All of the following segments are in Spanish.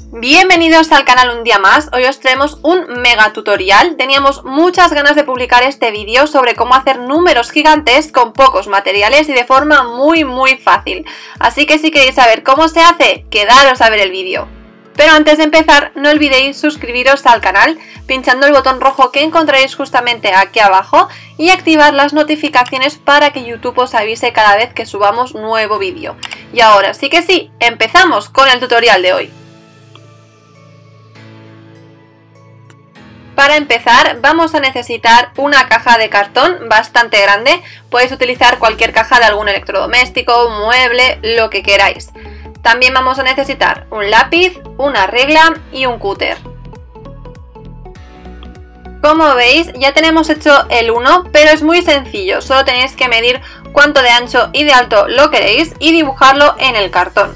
Bienvenidos al canal un día más. Hoy os traemos un mega tutorial. Teníamos muchas ganas de publicar este vídeo sobre cómo hacer números gigantes con pocos materiales y de forma muy fácil. Así que si queréis saber cómo se hace, quedaros a ver el vídeo. Pero antes de empezar, no olvidéis suscribiros al canal pinchando el botón rojo que encontraréis justamente aquí abajo y activar las notificaciones para que YouTube os avise cada vez que subamos nuevo vídeo. Y ahora sí que sí, empezamos con el tutorial de hoy. Para empezar vamos a necesitar una caja de cartón bastante grande. Podéis utilizar cualquier caja de algún electrodoméstico, un mueble, lo que queráis. También vamos a necesitar un lápiz, una regla y un cúter. Como veis ya tenemos hecho el 1, pero es muy sencillo. Solo tenéis que medir cuánto de ancho y de alto lo queréis y dibujarlo en el cartón.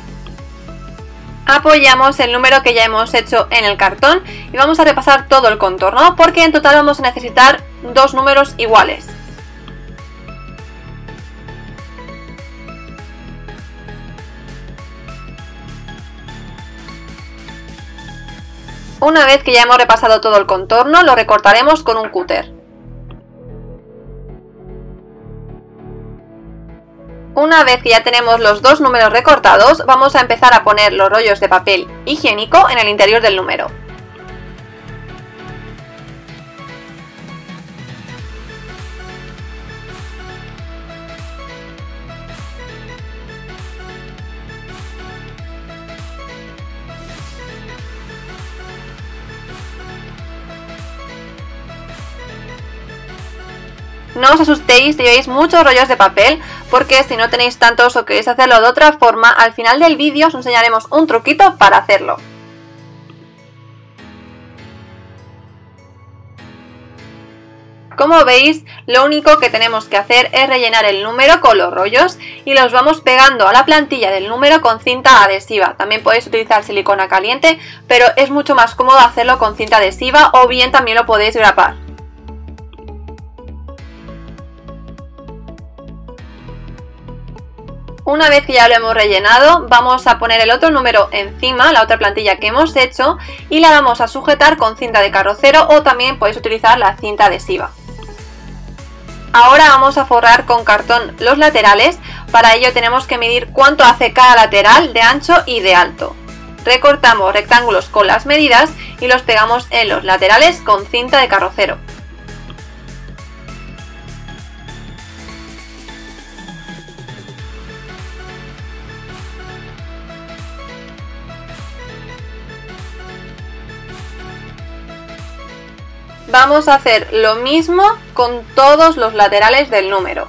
Apoyamos el número que ya hemos hecho en el cartón y vamos a repasar todo el contorno porque en total vamos a necesitar dos números iguales. Una vez que ya hemos repasado todo el contorno, lo recortaremos con un cúter. Una vez que ya tenemos los dos números recortados, vamos a empezar a poner los rollos de papel higiénico en el interior del número. No os asustéis si veis muchos rollos de papel, porque si no tenéis tantos o queréis hacerlo de otra forma, al final del vídeo os enseñaremos un truquito para hacerlo. Como veis, lo único que tenemos que hacer es rellenar el número con los rollos y los vamos pegando a la plantilla del número con cinta adhesiva. También podéis utilizar silicona caliente, pero es mucho más cómodo hacerlo con cinta adhesiva o bien también lo podéis grapar. Una vez que ya lo hemos rellenado, vamos a poner el otro número encima, la otra plantilla que hemos hecho, y la vamos a sujetar con cinta de carrocero o también podéis utilizar la cinta adhesiva. Ahora vamos a forrar con cartón los laterales. Para ello tenemos que medir cuánto hace cada lateral de ancho y de alto. Recortamos rectángulos con las medidas y los pegamos en los laterales con cinta de carrocero. Vamos a hacer lo mismo con todos los laterales del número.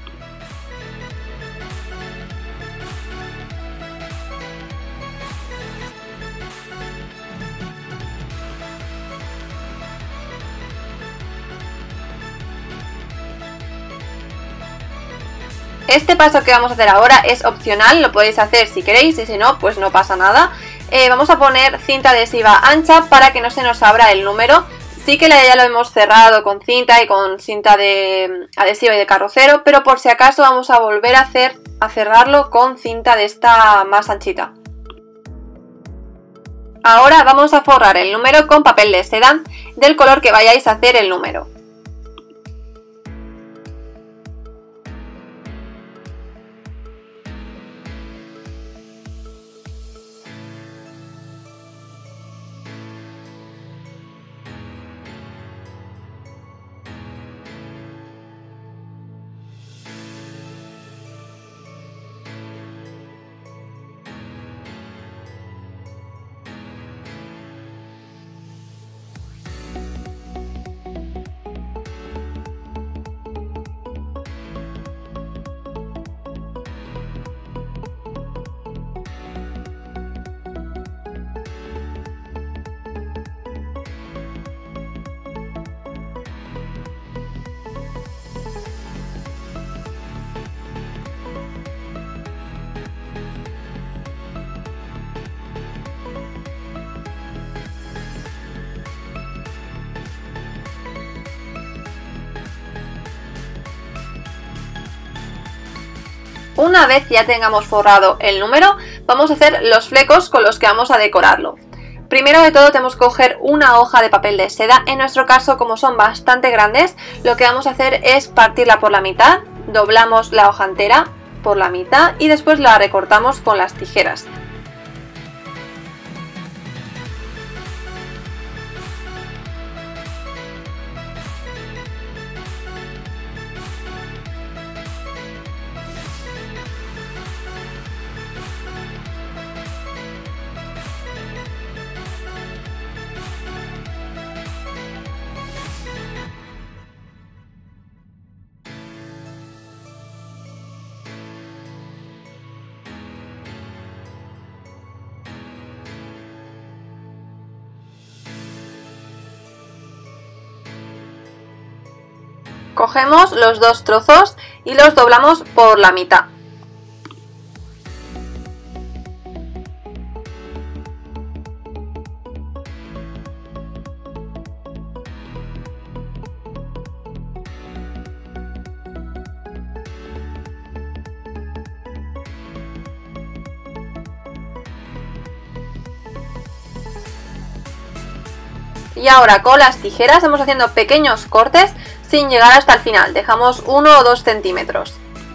Este paso que vamos a hacer ahora es opcional, lo podéis hacer si queréis y si no, pues no pasa nada. Vamos a poner cinta adhesiva ancha para que no se nos abra el número. Sí que ya lo hemos cerrado con cinta y con cinta de adhesiva y de carrocero, pero por si acaso vamos a volver a cerrarlo con cinta de esta más anchita. Ahora vamos a forrar el número con papel de seda del color que vayáis a hacer el número. una vez ya tengamos forrado el número, vamos a hacer los flecos con los que vamos a decorarlo. Primero de todo tenemos que coger una hoja de papel de seda. En nuestro caso, como son bastante grandes, lo que vamos a hacer es partirla por la mitad, doblamos la hoja entera por la mitad y después la recortamos con las tijeras. Cogemos los dos trozos y los doblamos por la mitad. Y ahora con las tijeras vamos haciendo pequeños cortes sin llegar hasta el final, dejamos 1 o 2 centímetros.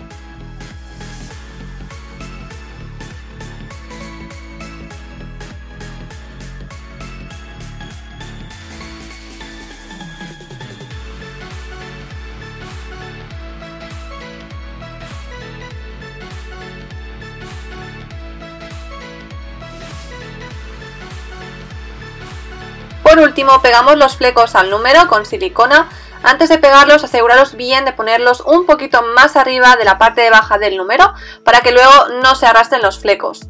Por último, pegamos los flecos al número con silicona. Antes de pegarlos, aseguraros bien de ponerlos un poquito más arriba de la parte baja del número para que luego no se arrastren los flecos.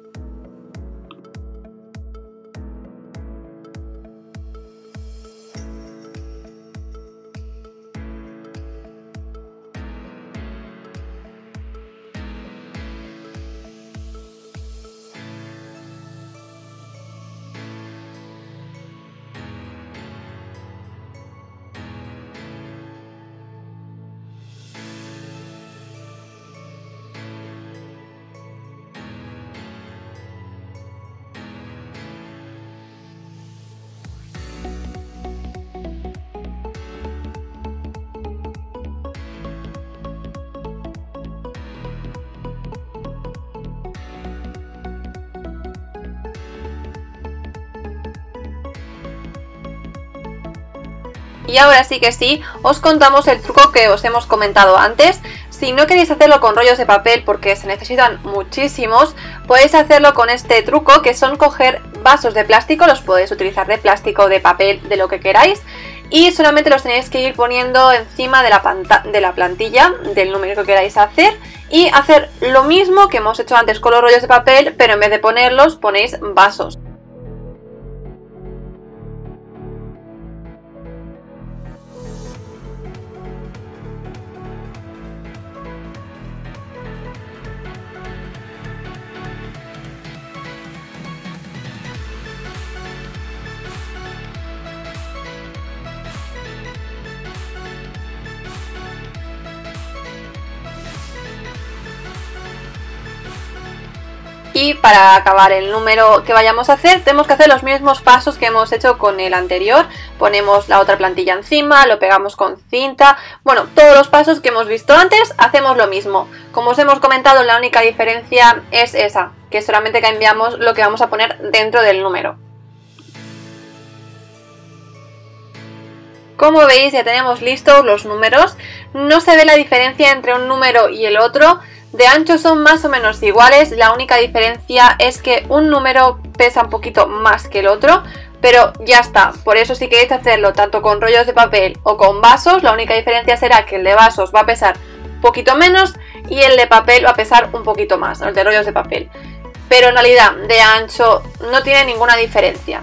Y ahora sí que sí, os contamos el truco que os hemos comentado antes. Si no queréis hacerlo con rollos de papel porque se necesitan muchísimos, podéis hacerlo con este truco, que son coger vasos de plástico, los podéis utilizar de plástico, de papel, de lo que queráis, y solamente los tenéis que ir poniendo encima de la plantilla del número que queráis hacer, y hacer lo mismo que hemos hecho antes con los rollos de papel, pero en vez de ponerlos, ponéis vasos. Y para acabar el número que vayamos a hacer, tenemos que hacer los mismos pasos que hemos hecho con el anterior. Ponemos la otra plantilla encima, lo pegamos con cinta. Bueno, todos los pasos que hemos visto antes, hacemos lo mismo. Como os hemos comentado, la única diferencia es esa, que solamente cambiamos lo que vamos a poner dentro del número. Como veis, ya tenemos listos los números. No se ve la diferencia entre un número y el otro. De ancho son más o menos iguales, la única diferencia es que un número pesa un poquito más que el otro, pero ya está. Por eso si queréis hacerlo tanto con rollos de papel o con vasos, la única diferencia será que el de vasos va a pesar un poquito menos y el de papel va a pesar un poquito más, el de rollos de papel. Pero en realidad de ancho no tiene ninguna diferencia.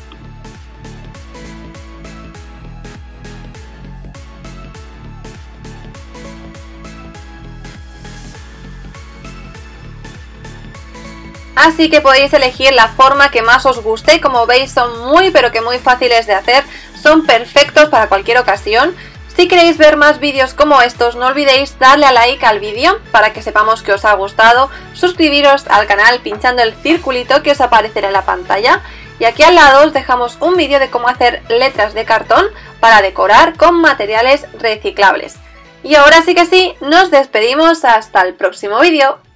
Así que podéis elegir la forma que más os guste. Como veis, son muy pero que muy fáciles de hacer, son perfectos para cualquier ocasión. Si queréis ver más vídeos como estos, no olvidéis darle a like al vídeo para que sepamos que os ha gustado, suscribiros al canal pinchando el circulito que os aparecerá en la pantalla, y aquí al lado os dejamos un vídeo de cómo hacer letras de cartón para decorar con materiales reciclables. Y ahora sí que sí, nos despedimos hasta el próximo vídeo.